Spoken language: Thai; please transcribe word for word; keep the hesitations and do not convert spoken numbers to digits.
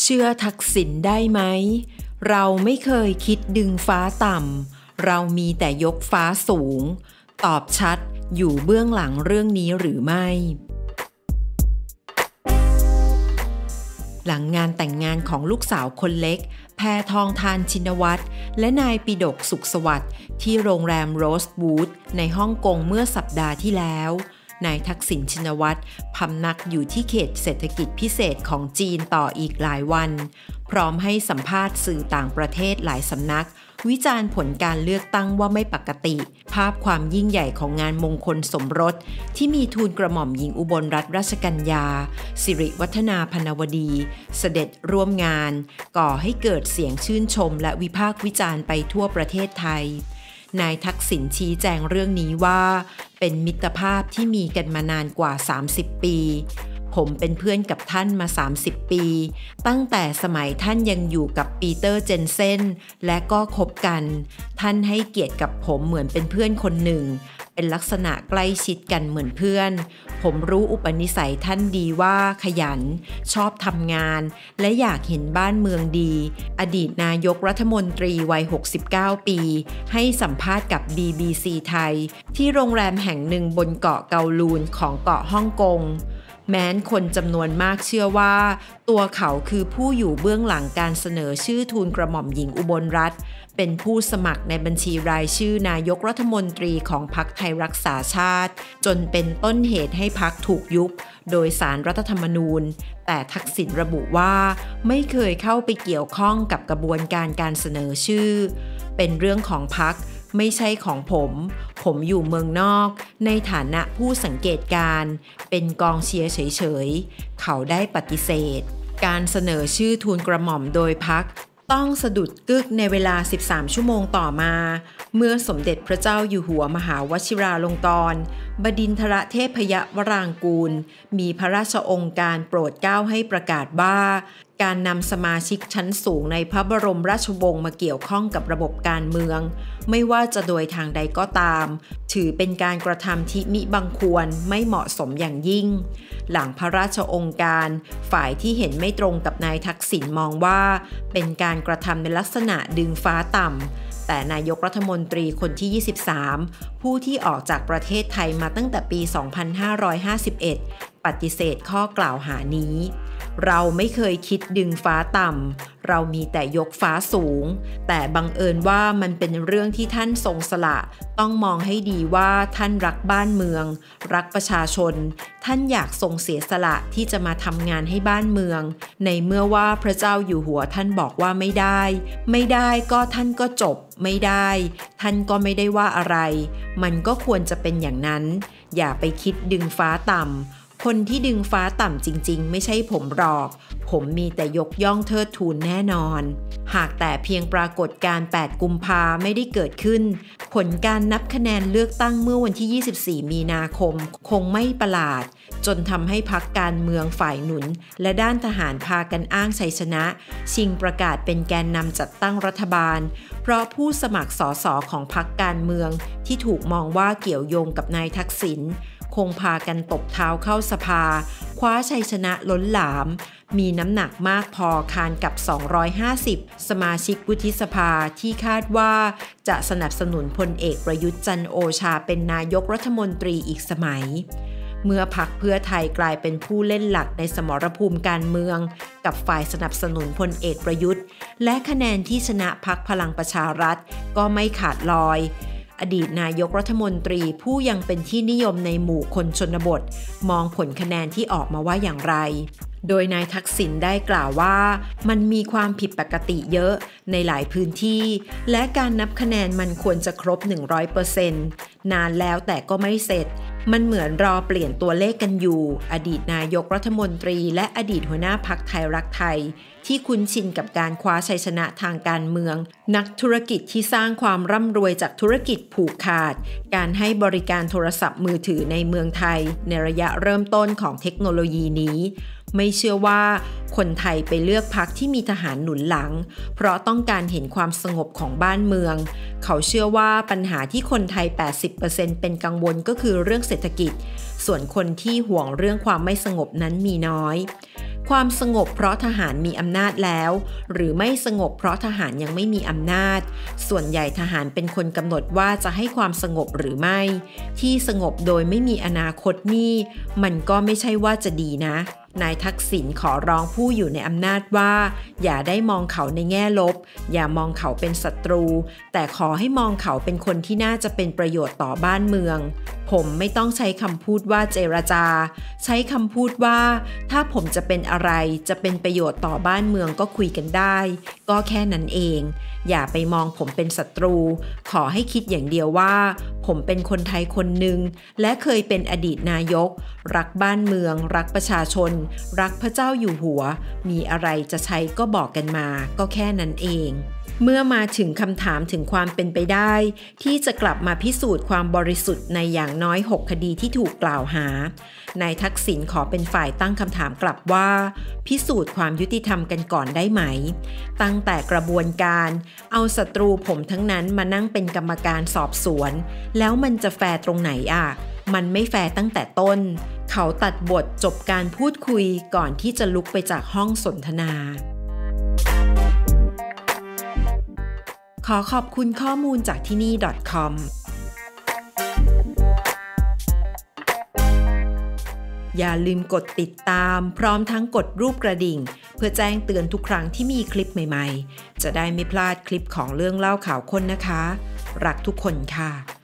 ชื่อทักษิณได้ไหมเราไม่เคยคิดดึงฟ้าต่ำเรามีแต่ยกฟ้าสูงตอบชัดอยู่เบื้องหลังเรื่องนี้หรือไม่หลังงานแต่งงานของลูกสาวคนเล็กแพทองธารชินวัตรและนายปิฎกสุขสวัสดิ์ที่โรงแรมโรสวูดในฮ่องกงเมื่อสัปดาห์ที่แล้วนายทักษิณชินวัตรพำนักอยู่ที่เขตเศรษฐกิจพิเศษของจีนต่ออีกหลายวันพร้อมให้สัมภาษณ์สื่อต่างประเทศหลายสำนักวิจารณ์ผลการเลือกตั้งว่าไม่ปกติภาพความยิ่งใหญ่ของงานมงคลสมรสที่มีทูลกระหม่อมหญิงอุบลรัตนราชกัญญาสิริวัฒนาพนวดีเสด็จร่วมงานก่อให้เกิดเสียงชื่นชมและวิพากษ์วิจารณ์ไปทั่วประเทศไทยนายทักษิณชี้แจงเรื่องนี้ว่าเป็นมิตรภาพที่มีกันมานานกว่าสามสิบปีผมเป็นเพื่อนกับท่านมาสามสิบปีตั้งแต่สมัยท่านยังอยู่กับปีเตอร์เจนเซนและก็คบกันท่านให้เกียรติกับผมเหมือนเป็นเพื่อนคนหนึ่งเป็นลักษณะใกล้ชิดกันเหมือนเพื่อนผมรู้อุปนิสัยท่านดีว่าขยันชอบทำงานและอยากเห็นบ้านเมืองดีอดีตนายกรัฐมนตรีวัยหกสิบเก้าปีให้สัมภาษณ์กับ บี บี ซี ไทยที่โรงแรมแห่งหนึ่งบนเกาะเกาลูนของเกาะฮ่องกงแม้นคนจำนวนมากเชื่อว่าตัวเขาคือผู้อยู่เบื้องหลังการเสนอชื่อทูลกระหม่อมหญิงอุบลรัตน์เป็นผู้สมัครในบัญชีรายชื่อนายกรัฐมนตรีของพรรคไทยรักษาชาติจนเป็นต้นเหตุให้พรรคถูกยุบโดยศาลรัฐธรรมนูญแต่ทักษิณระบุว่าไม่เคยเข้าไปเกี่ยวข้องกับกระบวนการการเสนอชื่อเป็นเรื่องของพรรคไม่ใช่ของผมผมอยู่เมืองนอกในฐานะผู้สังเกตการณ์เป็นกองเชียร์เฉยๆเขาได้ปฏิเสธการเสนอชื่อทูลกระหม่อมโดยพรรคต้องสะดุดกึกในเวลาสิบสามชั่วโมงต่อมาเมื่อสมเด็จพระเจ้าอยู่หัวมหาวชิราลงกรณ์บดินทรเทพยวรางกูลมีพระราชโองการโปรดเกล้าให้ประกาศว่าการนำสมาชิกชั้นสูงในพระบรมราชวงศ์มาเกี่ยวข้องกับระบบการเมืองไม่ว่าจะโดยทางใดก็ตามถือเป็นการกระทำที่มิบังควรไม่เหมาะสมอย่างยิ่งหลังพระราชโองการฝ่ายที่เห็นไม่ตรงกับนายทักษิณมองว่าเป็นการกระทำในลักษณะดึงฟ้าต่ำแต่นายกรัฐมนตรีคนที่ยี่สิบสามผู้ที่ออกจากประเทศไทยมาตั้งแต่ปี สองพันห้าร้อยห้าสิบเอ็ด ปฏิเสธข้อกล่าวหานี้เราไม่เคยคิดดึงฟ้าต่ำเรามีแต่ยกฟ้าสูงแต่บังเอิญว่ามันเป็นเรื่องที่ท่านทรงสละต้องมองให้ดีว่าท่านรักบ้านเมืองรักประชาชนท่านอยากทรงเสียสละที่จะมาทำงานให้บ้านเมืองในเมื่อว่าพระเจ้าอยู่หัวท่านบอกว่าไม่ได้ไม่ได้ก็ท่านก็จบไม่ได้ท่านก็ไม่ได้ว่าอะไรมันก็ควรจะเป็นอย่างนั้นอย่าไปคิดดึงฟ้าต่ำคนที่ดึงฟ้าต่ำจริงๆไม่ใช่ผมหรอกผมมีแต่ยกย่องเทิดทูนแน่นอนหากแต่เพียงปรากฏการณ์แปดกุมภาไม่ได้เกิดขึ้นผลการนับคะแนนเลือกตั้งเมื่อวันที่ยี่สิบสี่มีนาคมคงไม่ประหลาดจนทำให้พรรคการเมืองฝ่ายหนุนและด้านทหารพากันอ้างชัยชนะชิงประกาศเป็นแกนนำจัดตั้งรัฐบาลเพราะผู้สมัครสสของพรรคการเมืองที่ถูกมองว่าเกี่ยวโยงกับนายทักษิณคงพากันตบเท้าเข้าสภาคว้าชัยชนะล้นหลามมีน้ำหนักมากพอคานกับสองร้อยห้าสิบสมาชิกวุฒิสภาที่คาดว่าจะสนับสนุนพลเอกประยุทธ์จันทร์โอชาเป็นนายกรัฐมนตรีอีกสมัยเมื่อพรรคเพื่อไทยกลายเป็นผู้เล่นหลักในสมรภูมิการเมืองกับฝ่ายสนับสนุนพลเอกประยุทธ์และคะแนนที่ชนะพรรคพลังประชารัฐก็ไม่ขาดลอยอดีตนายกรัฐมนตรีผู้ยังเป็นที่นิยมในหมู่คนชนบทมองผลคะแนนที่ออกมาว่าอย่างไรโดยนายทักษิณได้กล่าวว่ามันมีความผิดปกติเยอะในหลายพื้นที่และการนับคะแนนมันควรจะครบ หนึ่งร้อยเปอร์เซ็นต์ นานแล้วแต่ก็ไม่เสร็จมันเหมือนรอเปลี่ยนตัวเลขกันอยู่อดีตนายกรัฐมนตรีและอดีตหัวหน้าพรรคไทยรักไทยที่คุ้นชินกับการคว้าชัยชนะทางการเมืองนักธุรกิจที่สร้างความร่ำรวยจากธุรกิจผูกขาดการให้บริการโทรศัพท์มือถือในเมืองไทยในระยะเริ่มต้นของเทคโนโลยีนี้ไม่เชื่อว่าคนไทยไปเลือกพรรคที่มีทหารหนุนหลังเพราะต้องการเห็นความสงบของบ้านเมืองเขาเชื่อว่าปัญหาที่คนไทย แปดสิบเปอร์เซ็นต์ เป็นกังวลก็คือเรื่องเศรษฐกิจส่วนคนที่ห่วงเรื่องความไม่สงบนั้นมีน้อยความสงบเพราะทหารมีอำนาจแล้วหรือไม่สงบเพราะทหารยังไม่มีอำนาจส่วนใหญ่ทหารเป็นคนกำหนดว่าจะให้ความสงบหรือไม่ที่สงบโดยไม่มีอนาคตนี่มันก็ไม่ใช่ว่าจะดีนะนายทักษิณขอร้องผู้อยู่ในอำนาจว่าอย่าได้มองเขาในแง่ลบอย่ามองเขาเป็นศัตรูแต่ขอให้มองเขาเป็นคนที่น่าจะเป็นประโยชน์ต่อบ้านเมืองผมไม่ต้องใช้คำพูดว่าเจรจาใช้คำพูดว่าถ้าผมจะเป็นอะไรจะเป็นประโยชน์ต่อบ้านเมืองก็คุยกันได้ก็แค่นั้นเองอย่าไปมองผมเป็นศัตรูขอให้คิดอย่างเดียวว่าผมเป็นคนไทยคนหนึ่งและเคยเป็นอดีตนายกรักบ้านเมืองรักประชาชนรักพระเจ้าอยู่หัวมีอะไรจะใช้ก็บอกกันมาก็แค่นั้นเองเมื่อมาถึงคำถามถึงความเป็นไปได้ที่จะกลับมาพิสูจน์ความบริสุทธิ์ในอย่างน้อยหกคดีที่ถูกกล่าวหานายทักษิณขอเป็นฝ่ายตั้งคำถามกลับว่าพิสูจน์ความยุติธรรมกันก่อนได้ไหมตั้งแต่กระบวนการเอาศัตรูผมทั้งนั้นมานั่งเป็นกรรมการสอบสวนแล้วมันจะแฟร์ตรงไหนอ่ะมันไม่แฟร์ตั้งแต่ต้นเขาตัดบทจบการพูดคุยก่อนที่จะลุกไปจากห้องสนทนาขอขอบคุณข้อมูลจากที่นี่ .com อย่าลืมกดติดตามพร้อมทั้งกดรูปกระดิ่งเพื่อแจ้งเตือนทุกครั้งที่มีคลิปใหม่ๆจะได้ไม่พลาดคลิปของเรื่องเล่าข่าวค้นนะคะรักทุกคนค่ะ